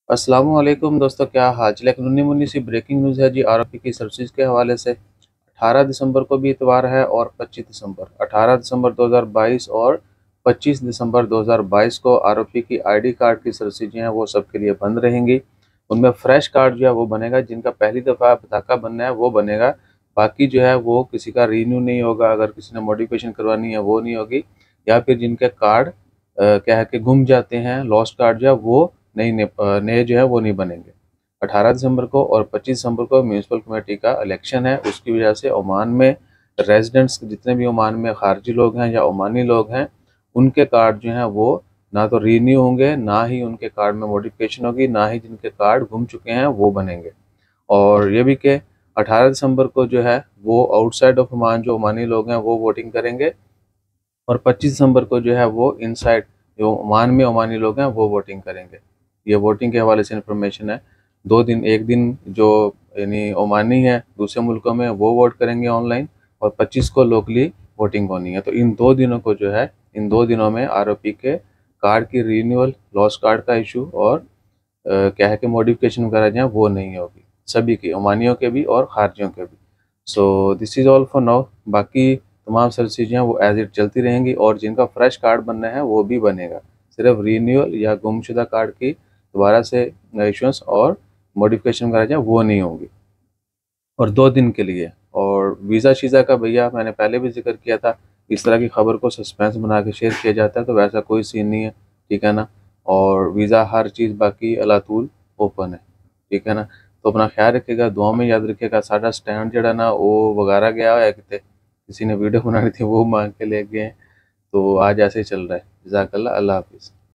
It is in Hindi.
अस्सलामुअलैकुम दोस्तों, क्या हाल चाल है। एक नन्ही मुन्नी सी ब्रेकिंग न्यूज़ है जी आरओपी की सर्विसेज के हवाले से। 18 दिसंबर को भी इतवार है और 25 दिसंबर 18 दिसंबर 2022 और 25 दिसंबर 2022 को आरओपी की आईडी कार्ड की सर्विसेज हैं वो सबके लिए बंद रहेंगी। उनमें फ्रेश कार्ड जो है वो बनेगा, जिनका पहली दफ़ा पताका बनना है वो बनेगा। बाकी जो है वो किसी का रीन्यू नहीं होगा, अगर किसी ने मॉडिफिकेशन करवानी है वो नहीं होगी। या फिर जिनके कार्ड क्या है कि गुम जाते हैं, लॉस्ट कार्ड जो है वो नए जो है वो नहीं बनेंगे। 18 दिसंबर को और 25 दिसंबर को म्यूनसिपल कमेटी का इलेक्शन है। उसकी वजह से ओमान में रेजिडेंट्स जितने भी ओमान में खारजी लोग हैं या ओमानी लोग हैं, उनके कार्ड जो हैं वो ना तो रीन्यू होंगे, ना ही उनके कार्ड में मॉडिफिकेशन होगी, ना ही जिनके कार्ड गुम चुके हैं वो बनेंगे। और ये भी कि 18 दिसंबर को जो है वो आउटसाइड ऑफ ओमान जो ओमानी लोग हैं वो वोटिंग करेंगे, और 25 दिसंबर को जो है वो इनसाइड जो ओमान में ओमानी लोग हैं वो वोटिंग करेंगे। ये वोटिंग के हवाले से इंफॉर्मेशन है। 2 दिन, एक दिन जो यानी ओमानी है दूसरे मुल्कों में वो वोट करेंगे ऑनलाइन, और 25 को लोकली वोटिंग होनी है। तो इन 2 दिनों को जो है, इन 2 दिनों में आरओपी के कार्ड की रीन्यूअल, लॉस्ट कार्ड का इशू और क्या है कि मॉडिफिकेशन वगैरह जो है वो नहीं होगी, सभी की, ओमानियों के भी और खारजियों के भी। So this is all for now. बाकी तमाम सारी चीज़ें वो एज इट चलती रहेंगी, और जिनका फ्रेश कार्ड बनना है वो भी बनेगा। सिर्फ रीन्यूअल या गुमशुदा कार्ड की दोबारा से इशुएंस और मॉडिफिकेशन वगैरह जो है वो नहीं होगी, और 2 दिन के लिए। और वीज़ा शीज़ा का भैया मैंने पहले भी जिक्र किया था, इस तरह की खबर को सस्पेंस बना के शेयर किया जाता है, तो वैसा कोई सीन नहीं है, ठीक है ना। और वीज़ा हर चीज़ बाकी अलातूल ओपन है, ठीक है ना। तो अपना ख्याल रखिएगा, दुआ में याद रखिएगा। साडा स्टैंड जड़ा ना वो वगारा गया हुआ है, कितने किसी ने वीडियो बनानी थी वो मांग के ले गए हैं। तो आज ऐसे ही चल रहा है। जज़ाकल्लाह, अल्लाह हाफिज़।